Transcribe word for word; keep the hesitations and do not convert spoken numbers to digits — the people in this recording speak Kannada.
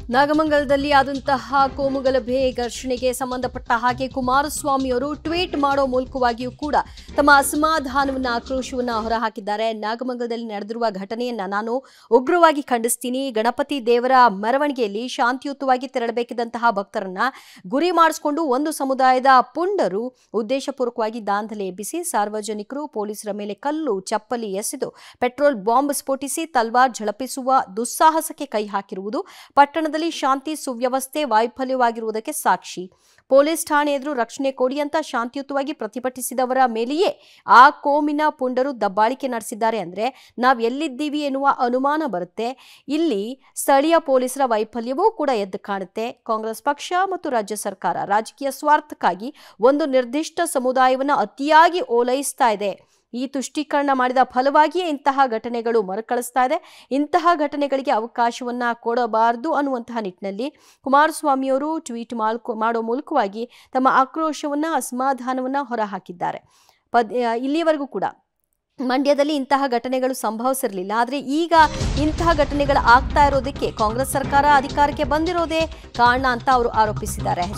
ನಾಗಮಂಗಲದಲ್ಲಿ ಆದಂತಹ ಕೋಮುಗಲಭೆ ಘರ್ಷಣೆಗೆ ಸಂಬಂಧಪಟ್ಟ ಹಾಗೆ ಕುಮಾರಸ್ವಾಮಿ ಅವರು ಟ್ವೀಟ್ ಮಾಡೋ ಮೂಲಕವಾಗಿಯೂ ಕೂಡ ತಮ್ಮ ಅಸಮಾಧಾನವನ್ನ ಆಕ್ರೋಶವನ್ನ ಹೊರಹಾಕಿದ್ದಾರೆ. ನಾಗಮಂಗಲದಲ್ಲಿ ನಡೆದಿರುವ ಘಟನೆಯನ್ನ ನಾನು ಉಗ್ರವಾಗಿ ಖಂಡಿಸ್ತೀನಿ. ಗಣಪತಿ ದೇವರ ಮೆರವಣಿಗೆಯಲ್ಲಿ ಶಾಂತಿಯುತವಾಗಿ ತೆರಳಬೇಕಿದ್ದಂತಹ ಭಕ್ತರನ್ನ ಗುರಿ ಮಾಡಿಸಿಕೊಂಡು ಒಂದು ಸಮುದಾಯದ ಪುಂಡರು ಉದ್ದೇಶಪೂರ್ವಕವಾಗಿ ದಾಂಧಲೆ ಎಬ್ಬಿಸಿ ಸಾರ್ವಜನಿಕರು ಪೊಲೀಸರ ಮೇಲೆ ಕಲ್ಲು ಚಪ್ಪಲಿ ಎಸೆದು ಪೆಟ್ರೋಲ್ ಬಾಂಬ್ ಸ್ಫೋಟಿಸಿ ತಲ್ವಾರ್ ಝಳಪಿಸುವ ದುಸ್ಸಾಹಸಕ್ಕೆ ಕೈ ಹಾಕಿರುವುದು ಪಟ್ಟಣದ ಶಾಂತಿ ಸುವ್ಯವಸ್ಥೆ ವೈಫಲ್ಯವಾಗಿರುವುದಕ್ಕೆ ಸಾಕ್ಷಿ. ಪೊಲೀಸ್ ಠಾಣೆ ಎದುರು ರಕ್ಷಣೆ ಕೊಡಿ ಅಂತ ಶಾಂತಿಯುತವಾಗಿ ಪ್ರತಿಭಟಿಸಿದವರ ಮೇಲೆಯೇ ಆ ಕೋಮಿನ ಪುಂಡರು ದಬ್ಬಾಳಿಕೆ ನಡೆಸಿದ್ದಾರೆ ಅಂದ್ರೆ ನಾವ್ ಎಲ್ಲಿದ್ದೀವಿ ಎನ್ನುವ ಅನುಮಾನ ಬರುತ್ತೆ. ಇಲ್ಲಿ ಸ್ಥಳೀಯ ಪೊಲೀಸರ ವೈಫಲ್ಯವೂ ಕೂಡ ಎದ್ದು ಕಾಣುತ್ತೆ. ಕಾಂಗ್ರೆಸ್ ಪಕ್ಷ ಮತ್ತು ರಾಜ್ಯ ಸರ್ಕಾರ ರಾಜಕೀಯ ಸ್ವಾರ್ಥಕ್ಕಾಗಿ ಒಂದು ನಿರ್ದಿಷ್ಟ ಸಮುದಾಯವನ್ನ ಅತಿಯಾಗಿ ಓಲೈಸ್ತಾ ಇದೆ. ಈ ತುಷ್ಟೀಕರಣ ಮಾಡಿದ ಫಲವಾಗಿಯೇ ಇಂತಹ ಘಟನೆಗಳು ಮರುಕಳಿಸ್ತಾ ಇದೆ. ಇಂತಹ ಘಟನೆಗಳಿಗೆ ಅವಕಾಶವನ್ನ ಕೊಡಬಾರದು ಅನ್ನುವಂತಹ ನಿಟ್ಟಿನಲ್ಲಿ ಕುಮಾರಸ್ವಾಮಿಯವರು ಟ್ವೀಟ್ ಮಾಡೋ ಮೂಲಕವಾಗಿ ತಮ್ಮ ಆಕ್ರೋಶವನ್ನ ಅಸಮಾಧಾನವನ್ನ ಹೊರಹಾಕಿದ್ದಾರೆ. ಪದ್ ಇಲ್ಲಿಯವರೆಗೂ ಕೂಡ ಮಂಡ್ಯದಲ್ಲಿ ಇಂತಹ ಘಟನೆಗಳು ಸಂಭವಿಸಿರಲಿಲ್ಲ. ಆದರೆ ಈಗ ಇಂತಹ ಘಟನೆಗಳು ಆಗ್ತಾ ಇರೋದಕ್ಕೆ ಕಾಂಗ್ರೆಸ್ ಸರ್ಕಾರ ಅಧಿಕಾರಕ್ಕೆ ಬಂದಿರೋದೇ ಕಾರಣ ಅಂತ ಅವರು ಆರೋಪಿಸಿದ್ದಾರೆ.